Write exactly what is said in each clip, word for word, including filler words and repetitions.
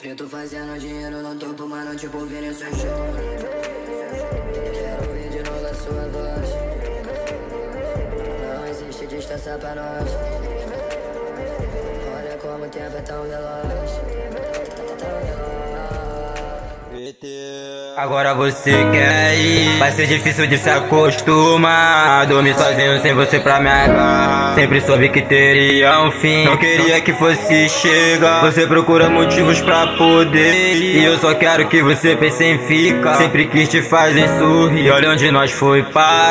Preto fazendo dinheiro no topo, mano, tipo Vinícius Júnior. Quero ouvir de novo a sua voz. Não existe distância pra nós. Olha como o tempo é tão veloz. Tão veloz. Agora você quer ir, vai ser difícil de se acostumar. Dormir sozinho sem você pra me agarrar. Sempre soube que teria um fim, não queria que fosse chegar. Você procura motivos pra poder ir, e eu só quero que você pense em ficar. Sempre quis te fazer sorrir, olha onde nós foi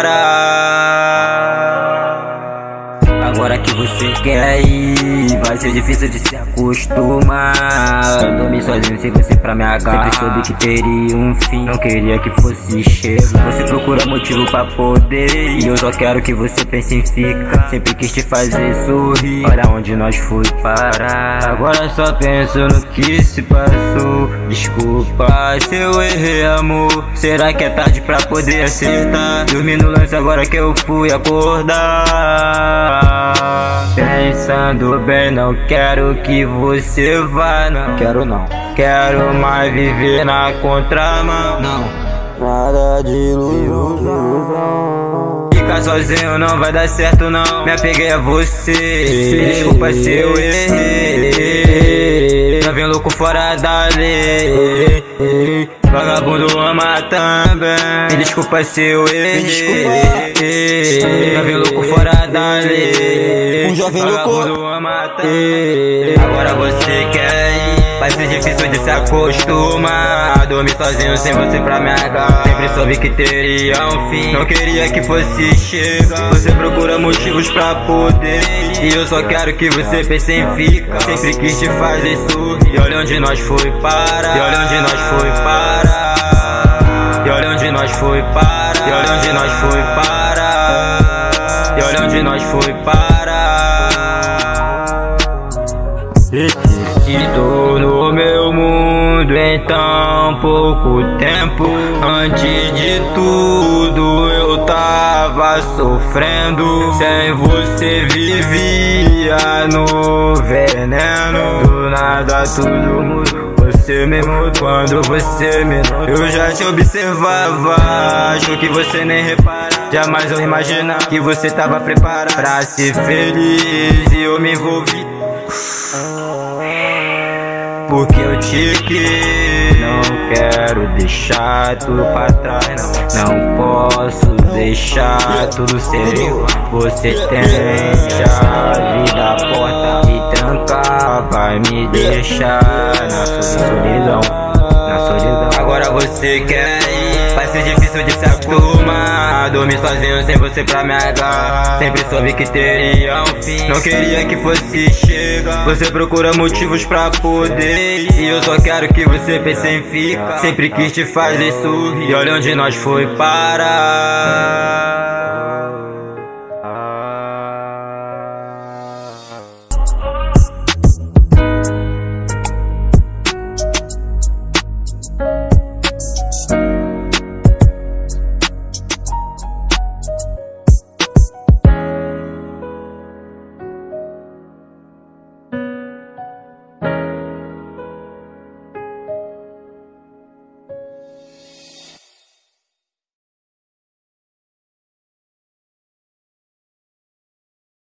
parar. Agora que você quer ir, vai ser difícil de se acostumar. Dormir sozinho sem você pra me agarrar. Sempre soube que teria um fim, não queria que fosse chegar. Você procura motivo pra poder ir, e eu só quero que você pense em ficar. Sempre quis te fazer sorrir, olha onde nós foi parar. Agora só penso no que se passou. Desculpa se eu errei, amor. Será que é tarde pra poder acertar? Dormi no lance agora que eu fui acordar. Pensando bem, não quero que você vá, não. Quero não. Quero mais viver na contramão. Não. Nada de ilusão. Ficar sozinho não vai dar certo, não. Me apeguei a você. Desculpa se eu errei. Já vem louco fora da lei. Vagabundo ama também. Desculpa se eu errei. Já vem louco fora da lei. Um jovem Vagabundo ama também. Agora você quer ir, vai ser difícil de se acostumar. Dormir sozinho sem você pra me agarrar. Sempre soube que teria um fim, não queria que fosse chegar. Você procura motivos pra poder ir, e eu só quero que você pense em ficar. Sempre quis te fazer sorrir, e olha onde nós foi parar. E olha onde nós foi parar. E olha onde nós foi parar. E olha onde nós foi parar. E olha onde nós foi parar. Estou no meu mundo em tão pouco tempo. Antes de tudo eu tava sofrendo. Sem você vivia no veneno. Do nada tudo mudou. Você me mudou quando você me mudou. Eu já te observava, acho que você nem repara. Jamais eu imaginava que você tava preparado pra ser feliz, e eu me envolvi porque eu te quis. Não quero deixar tudo pra trás, não. Não posso deixar tudo ser igual. Você tem chave da porta e trancar, vai me deixar na solidão, na solidão. Agora você quer ir, vai ser difícil de se acostumar. Dormir sozinho sem você pra me agarrar. Sempre soube que teria um fim, não queria que fosse chegar. Você procura motivos pra poder ir, e eu só quero que você pense em ficar. Sempre quis te fazer sorrir, olha onde nós foi parar.